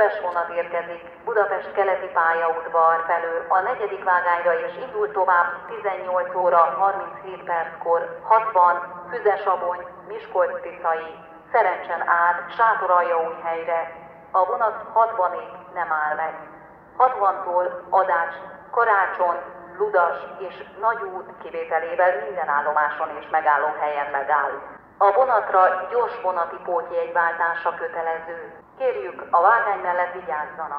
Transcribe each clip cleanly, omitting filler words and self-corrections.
Sebes vonat érkezik Budapest keleti pályaudvar felől a 4. vágányra és indul tovább 18 óra 37 perckor 60 Füzesabony, Miskolc-Tiszai, Szerencsen át Sátoraljaújhelyre. A vonat 60-ig nem áll meg. 60-tól Adács, Karácson, Ludas és Nagyút kivételével minden állomáson és megállóhelyen megáll. A vonatra gyors vonati pótjegyváltása kötelező. Kérjük, a vágány mellett vigyázzanak.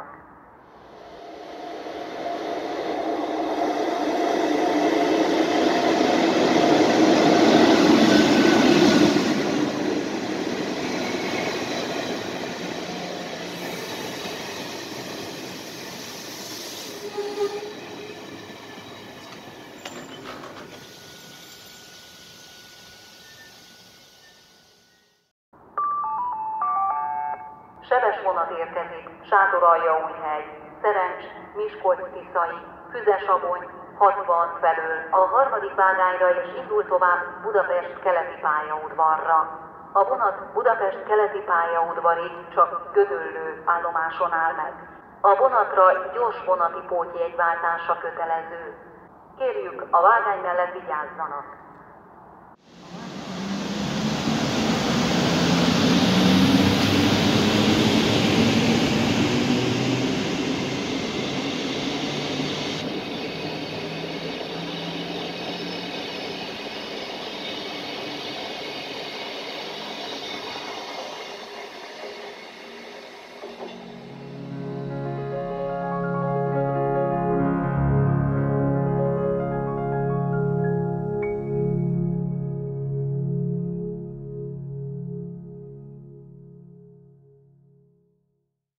Sebes vonat érkezik Sátoraljaújhely, Szerencs, Miskolc-Tiszai, Füzesabony, 60 felől a 3. vágányra és indul tovább Budapest keleti pályaudvarra. A vonat Budapest keleti pályaudvarig csak Gödöllő állomáson áll meg. A vonatra gyors vonati pótjegyváltása kötelező. Kérjük, a vágány mellett vigyázzanak.